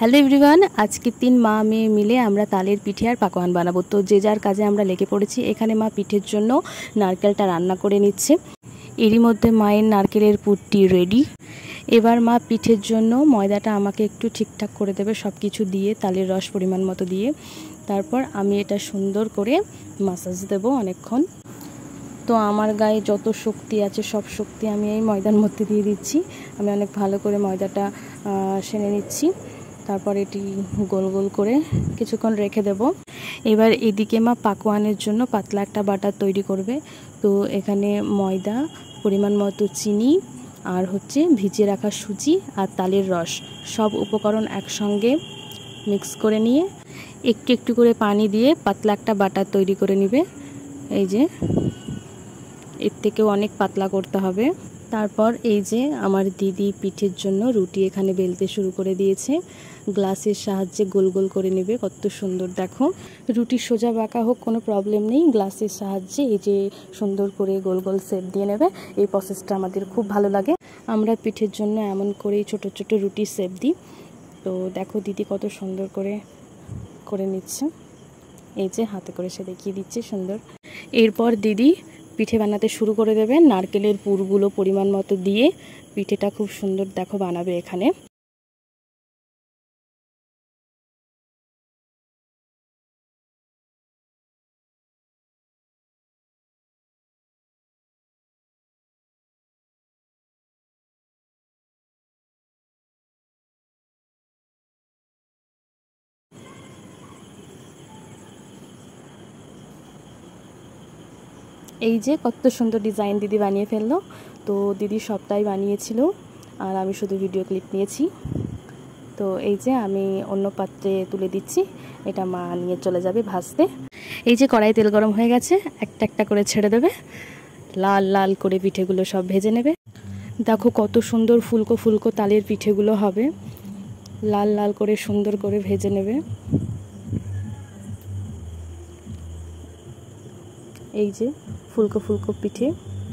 Hello everyone, আজকে 3 মা মেয়ে মিলে আমরা তালের পিঠে আর পাকোয়ান বানাবো। তো যে যার কাজে আমরা লেগে পড়েছি। এখানে মা পিঠের জন্য নারকেলটা রান্না করে নিচ্ছে। এরই মধ্যে মায়ের নারকেলের পুরটি রেডি। এবার মা পিঠের জন্য ময়দাটা আমাকে একটু ঠিকঠাক করে দেবে, সব কিছু দিয়ে তালের রস পরিমাণ মতো দিয়ে। তারপর আমি এটা সুন্দর করে মাসাজ দেব অনেকক্ষণ। তো আমার গায়ে যত শক্তি আছে সব শক্তি আমি এই ময়দার মধ্যে দিয়ে দিচ্ছি। আমি অনেক ভালো করে ময়দাটা সেনে নিচ্ছি। তারপর এটি গোল গোল করে কিছুক্ষণ রেখে দেব। এবার এদিকে মা পাকোয়ানের জন্য পাতলা একটা বাটার তৈরি করবে। তো এখানে ময়দা, পরিমাণ মতো চিনি আর ভিজিয়ে রাখা সুজি আর তালের রস সব উপকরণ একসঙ্গে মিক্স করে নিয়ে একটু একটু করে পানি দিয়ে পাতলা একটা বাটার তৈরি করে নেবে। এই যে এর থেকেও অনেক পাতলা করতে হবে। তারপর এই যে আমার দিদি পিঠের জন্য রুটি এখানে বেলতে শুরু করে দিয়েছে। গ্লাসের সাহায্যে গোল গোল করে নেবে। কত সুন্দর দেখো, রুটি সোজা বাঁকা হোক কোনো প্রবলেম নেই, গ্লাসের সাহায্যে এই যে সুন্দর করে গোল গোল শেপ দিয়ে নেবে। এই প্রসেসটা আমাদের খুব ভালো লাগে। আমরা পিঠের জন্য এমন করেই ছোট ছোট রুটি শেপ দিই। তো দেখো দিদি কত সুন্দর করে করে নিচ্ছে। এই যে হাতে করে সে দেখিয়ে দিচ্ছে সুন্দর। এরপর দিদি পিঠে বানাতে শুরু করে দেবে। নারকেলের পুরগুলো পরিমাণ মতো দিয়ে পিঠেটা খুব সুন্দর দেখো বানাবে এখানে। এই যে কত সুন্দর ডিজাইন দিদি বানিয়ে ফেললো। তো দিদি সবটাই বানিয়েছিল আর আমি শুধু ভিডিও ক্লিপ নিয়েছি। তো এই যে আমি অন্য পাত্রে তুলে দিচ্ছি, এটা মা নিয়ে চলে যাবে ভাজতে। এই যে কড়াই তেল গরম হয়ে গেছে, একটা একটা করে ছেড়ে দেবে। লাল লাল করে পিঠেগুলো সব ভেজে নেবে। দেখো কত সুন্দর ফুলকো ফুলকো তালের পিঠেগুলো হবে। লাল লাল করে সুন্দর করে ভেজে নেবে। এই যে ফুলকো ফুলকো পিঠে।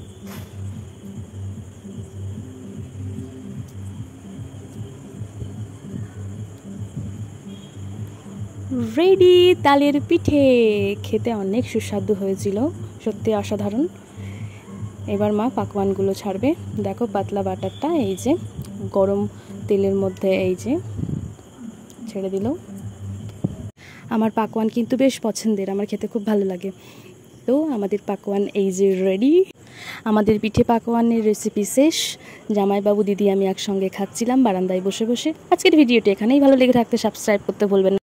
রেডি তালের পিঠে, খেতে অনেক সুস্বাদু হয়েছিল, সত্যি অসাধারণ। এবার মা পাকওয়ানগুলো ছাড়বে। দেখো পাতলা বাটারটা এই যে গরম তেলের মধ্যে এই যে ছেড়ে দিল। আমার পাকওয়ান কিন্তু বেশ পছন্দের, আমার খেতে খুব ভালো লাগে। তো আমাদের পাকওয়ান এই যে রেডি। আমাদের পিঠে পাকওয়ানের রেসিপি শেষ। জামাইবাবু দিদি আমি একসঙ্গে খাচ্ছিলাম বারান্দায় বসে বসে। আজকের ভিডিওটি এখানেই, ভালো লেগে থাকতে সাবস্ক্রাইব করতে ভুলবেন না।